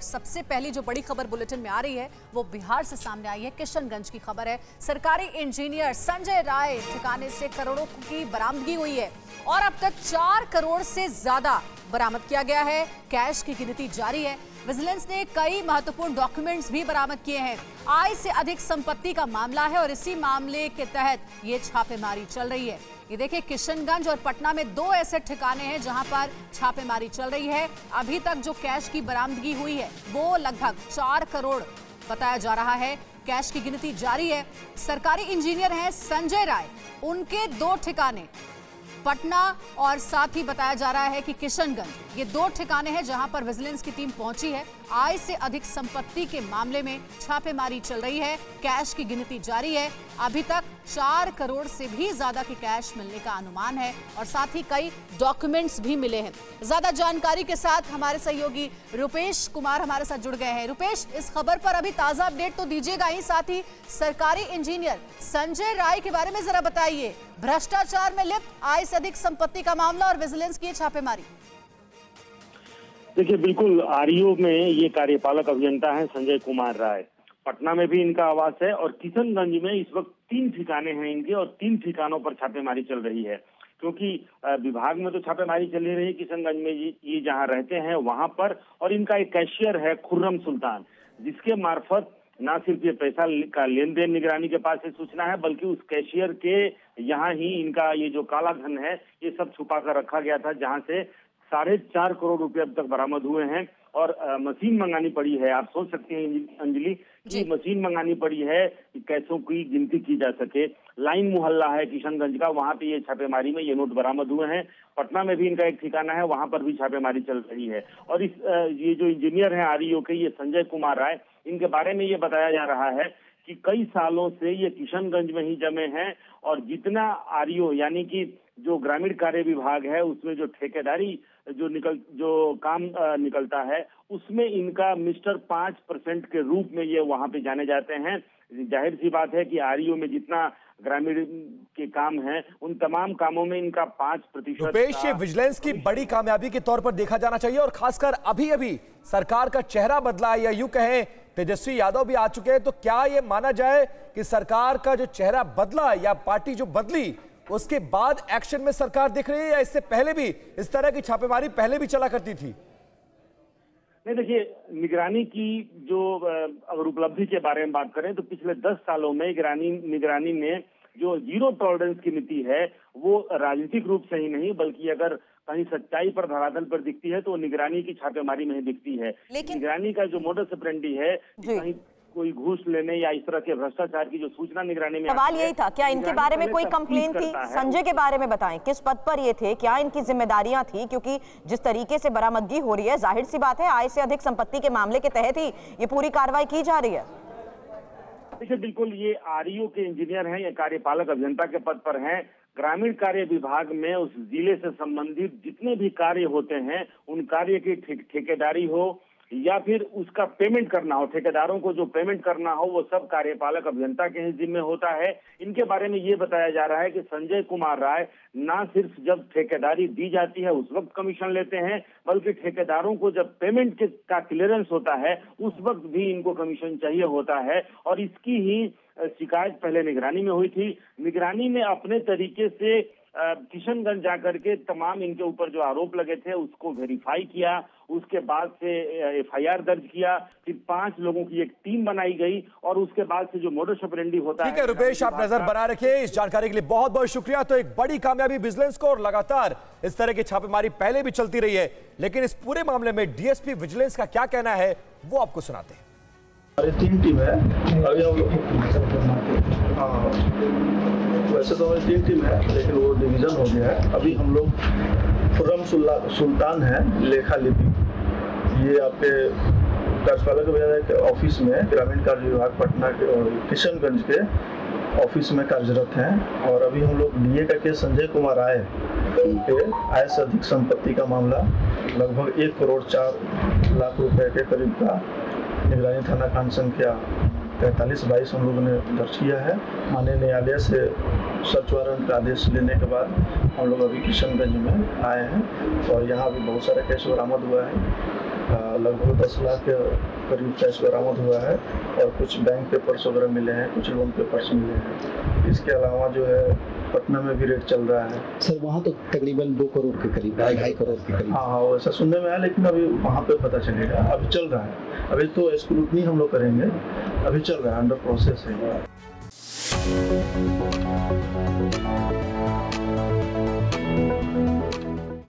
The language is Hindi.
सबसे पहली जो बड़ी खबर बुलेटिन में आ रही है वो बिहार से सामने आई है। किशनगंज की खबर है। सरकारी इंजीनियर संजय राय ठिकाने से करोड़ों की बरामदगी हुई है और अब तक 4 करोड़ से ज्यादा बरामद किया गया है। कैश की गिनती जारी है। विजिलेंस ने कई महत्वपूर्ण डॉक्यूमेंट्स भी बरामद किए हैं। आय से अधिक संपत्ति का मामला है और इसी मामले के तहत ये छापेमारी चल रही है। ये देखिए, किशनगंज और पटना में 2 ऐसे ठिकाने हैं जहां पर छापेमारी चल रही है। अभी तक जो कैश की बरामदगी हुई है वो लगभग 4 करोड़ बताया जा रहा है। कैश की गिनती जारी है। सरकारी इंजीनियर हैं संजय राय, उनके 2 ठिकाने पटना और साथ ही बताया जा रहा है कि किशनगंज, ये 2 ठिकाने हैं जहां पर विजिलेंस की टीम पहुंची है। आय से अधिक संपत्ति के मामले में छापेमारी चल रही है। कैश की गिनती जारी है। अभी तक 4 करोड़ से भी ज्यादा की कैश मिलने का अनुमान है और साथ ही कई डॉक्यूमेंट्स भी मिले हैं। ज्यादा जानकारी के साथ हमारे सहयोगी रुपेश कुमार हमारे साथ जुड़ गए हैं। रुपेश, इस खबर पर अभी ताजा अपडेट तो दीजिएगा ही, साथ ही सरकारी इंजीनियर संजय राय के बारे में जरा बताइए। भ्रष्टाचार में लिप्त, आय से अधिक संपत्ति का मामला और विजिलेंस की छापेमारी। देखिए, बिल्कुल आरईओ में ये कार्यपालक अभियंता हैं संजय कुमार राय। पटना में भी इनका आवास है और किशनगंज में इस वक्त 3 ठिकाने हैं इनके और 3 ठिकानों पर छापेमारी चल रही है। क्योंकि विभाग में तो छापेमारी चल ही रही है, किशनगंज में ये जहां रहते हैं वहां पर, और इनका एक कैशियर है खुर्रम सुल्तान, जिसके मार्फत न सिर्फ ये पैसा का लेन देन निगरानी के पास से सूचना है, बल्कि उस कैशियर के यहाँ ही इनका ये जो काला धन है ये सब छुपा कर रखा गया था, जहाँ से 4.5 करोड़ रुपए अब तक बरामद हुए हैं। और मशीन मंगानी पड़ी है। आप सोच सकते हैं अंजलि कि मशीन मंगानी पड़ी है कि कैसों की गिनती की जा सके। लाइन मोहल्ला है किशनगंज का, वहां पे ये छापेमारी में ये नोट बरामद हुए हैं। पटना में भी इनका एक ठिकाना है, वहां पर भी छापेमारी चल रही है। और ये जो इंजीनियर हैं आरईओ के, ये संजय कुमार राय, इनके बारे में ये बताया जा रहा है कि कई सालों से ये किशनगंज में ही जमे हैं और जितना आरईओ यानी कि जो ग्रामीण कार्य विभाग है उसमें जो ठेकेदारी जो काम निकलता है उसमें इनका मिस्टर 5% के रूप में ये वहां पे जाने जाते हैं। जाहिर सी बात है कि आरईओ में जितना ग्रामीण के काम है उन तमाम कामों में इनका 5%। रुपेश, ये विजिलेंस की बड़ी कामयाबी के तौर पर देखा जाना चाहिए और खासकर अभी अभी सरकार का चेहरा बदला, या यूं कहें तेजस्वी यादव भी आ चुके हैं, तो क्या ये माना जाए कि सरकार का जो चेहरा बदला या पार्टी जो बदली उसके बाद एक्शन में सरकार दिख रही है, या इससे पहले भी इस तरह की छापेमारी पहले भी चला करती थी? नहीं, देखिए, निगरानी की जो अगर उपलब्धि के बारे में बात करें तो पिछले 10 सालों में निगरानी में जो 0 टॉलरेंस की नीति है वो राजनीतिक रूप से ही नहीं बल्कि अगर कहीं सच्चाई पर धरातल पर दिखती है तो निगरानी की छापेमारी में ही दिखती है। लेकिन निगरानी का जो मोडस ऑपरेंडी है, कहीं कोई घूस लेने या इस तरह के भ्रष्टाचार की जो सूचना निगरानी में, सवाल यही था, क्या इनके बारे में कोई कंप्लेन थी? संजय के बारे में बताएं, किस पद पर ये थे, क्या इनकी जिम्मेदारियां थी? क्योंकि जिस तरीके से बरामदगी हो रही है, जाहिर सी बात है आय से अधिक संपत्ति के मामले के तहत ही ये पूरी कार्रवाई की जा रही है। देखिए, बिल्कुल ये आरईओ के इंजीनियर हैं, ये कार्यपालक अभियंता के पद पर हैं। ग्रामीण कार्य विभाग में उस जिले से संबंधित जितने भी कार्य होते हैं उन कार्य की ठेकेदारी हो या फिर उसका पेमेंट करना हो, ठेकेदारों को जो पेमेंट करना हो, वो सब कार्यपालक अभियंता के ही जिम्मे होता है। इनके बारे में ये बताया जा रहा है कि संजय कुमार राय ना सिर्फ जब ठेकेदारी दी जाती है उस वक्त कमीशन लेते हैं, बल्कि ठेकेदारों को जब पेमेंट का क्लियरेंस होता है उस वक्त भी इनको कमीशन चाहिए होता है। और इसकी ही शिकायत पहले निगरानी में हुई थी। निगरानी ने अपने तरीके से किशनगंज जाकर के तमाम इनके ऊपर जो आरोप लगे थे उसको वेरीफाई किया, उसके बाद से एफआईआर दर्ज किया, फिर 5 लोगों की एक टीम बनाई गई और उसके बाद से जो मोडस ऑपरेंडी होता है। ठीक है रुपेश, आप नजर बना रखिए। इस जानकारी के लिए बहुत बहुत शुक्रिया। तो एक बड़ी कामयाबी विजिलेंस को, और लगातार इस तरह की छापेमारी पहले भी चलती रही है, लेकिन इस पूरे मामले में डीएसपी विजिलेंस का क्या कहना है वो आपको सुनाते हैं। हमारी 3 टीम है, अभी हम वैसे तो हमारी 3 टीम है लेकिन वो डिवीजन हो गया है। अभी हम लोग खुर्रम सुल्तान है लेखा लिपि, ये आपके कार्यपालक के ऑफिस में ग्रामीण कार्य विभाग पटना के और किशनगंज के ऑफिस में कार्यरत हैं। और अभी हम लोग डीए का केस संजय कुमार राय के आय से अधिक संपत्ति का मामला लगभग 1 करोड़ 4 लाख रुपए के करीब का निगरानी थाना कांड संख्या 4322 हम लोगों ने दर्ज किया है। माननीय न्यायालय से सर्च वारंट का आदेश लेने के बाद हम लोग अभी किशनगंज में आए हैं और यहाँ भी बहुत सारे केस बरामद हुआ है। लगभग 10 लाख के करीब कैश बरामद हुआ है और कुछ बैंक पेपर्स वगैरह मिले हैं, कुछ लोन पेपर्स मिले हैं। इसके अलावा जो है पटना में भी रेट चल रहा है सर, वहाँ तो तकरीबन 2 करोड़ के करीब, 2.5 करोड़ के करीब। हाँ, वैसा सुनने में आया, लेकिन अभी वहाँ पे पता चलेगा। अभी चल रहा है, अभी तो स्क्रूटनी हम लोग करेंगे, अभी चल रहा है, अंडर प्रोसेस है।